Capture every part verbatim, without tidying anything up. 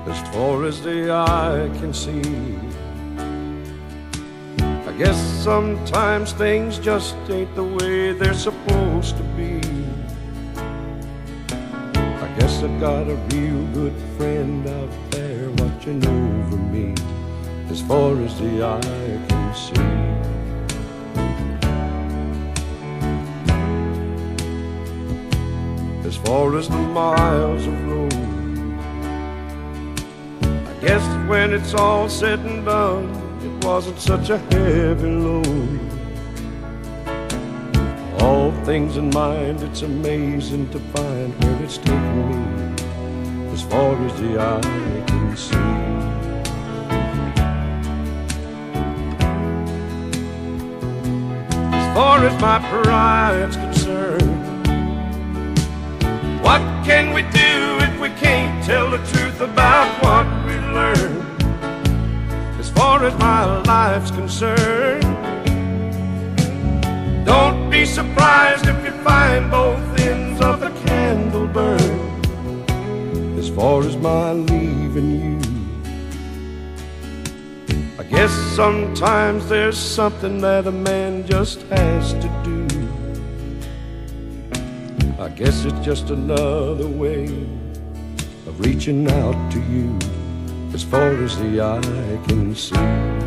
as far as the eye can see. I guess sometimes things just ain't the way they're supposed to be. I guess I've got a real good friend out there watching over me as far as the eye can see. As far as the miles of road, I guess when it's all said and done, it wasn't such a heavy load. All things in mind, it's amazing to find where it's taken me as far as the eye can see. As far as my pride's concerned, what can we do if we can't tell the truth about what we've learned? As far as my life's concerned, don't be surprised if you find both ends of the candle burn. As far as my leaving you, I guess sometimes there's something that a man just has to do. I guess it's just another way of reaching out to you as far as the eye can see.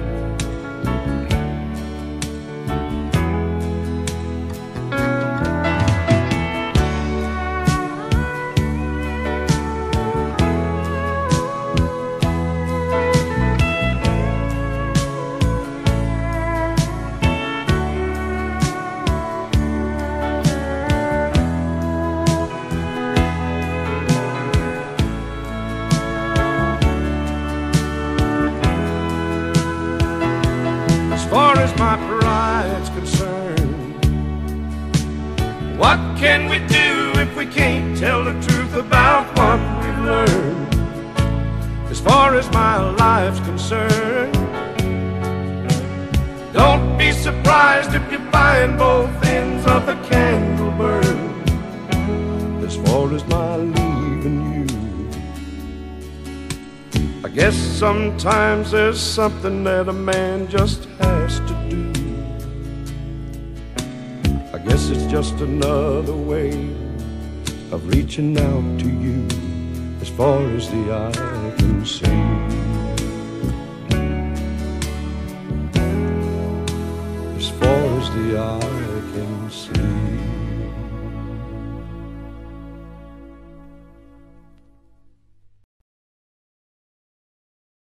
As far as my pride's concerned, what can we do if we can't tell the truth about what we've learned? As far as my life's concerned, don't be surprised if you find both ends of the candle burn. As far as my leaving you, I guess sometimes there's something that a man just has to do. I guess it's just another way of reaching out to you as far as the eye can see. As far as the eye can see.